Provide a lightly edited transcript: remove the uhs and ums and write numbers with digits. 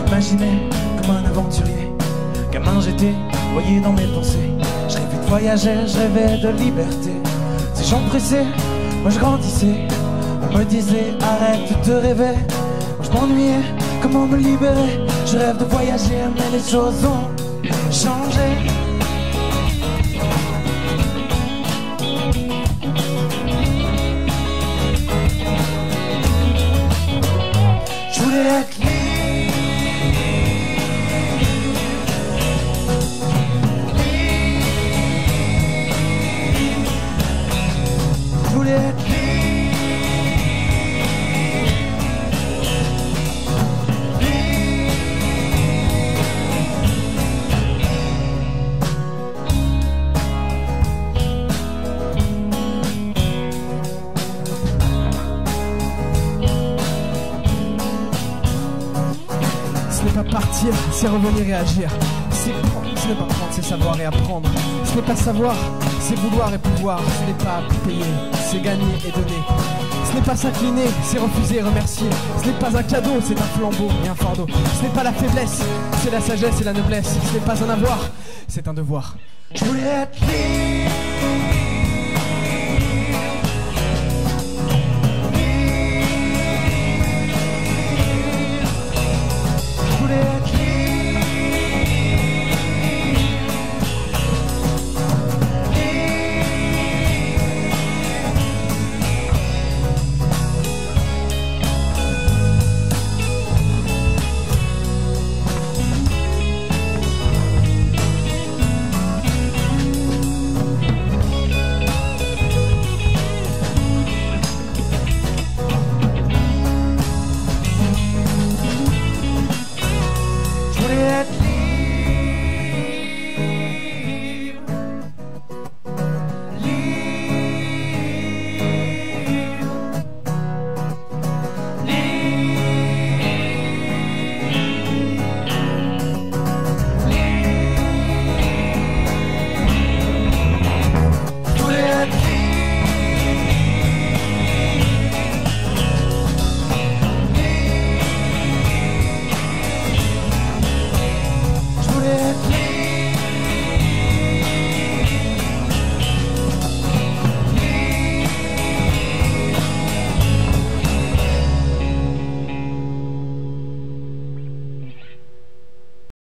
m'imaginais comme un aventurier. Gamin j'étais noyé dans mes pensées. Je rêvais de voyager, je rêvais de liberté. Ces gens pressés, moi je grandissais. On me disait arrête de rêver. Moi je m'ennuyais, comment me libérer? Je rêve de voyager mais les choses ont changé. Je voulais être libre. Je voulais être libre. Ce n'est pas partir, c'est revenir et agir. C'est prendre, ce n'est pas prendre, c'est savoir et apprendre. Ce n'est pas savoir, c'est vouloir et pouvoir. Ce n'est pas payer, c'est gagner et donner. Ce n'est pas s'incliner, c'est refuser et remercier. Ce n'est pas un cadeau, c'est un flambeau et un fardeau. Ce n'est pas la faiblesse, c'est la sagesse et la noblesse. Ce n'est pas un avoir, c'est un devoir. Je voulais être libre.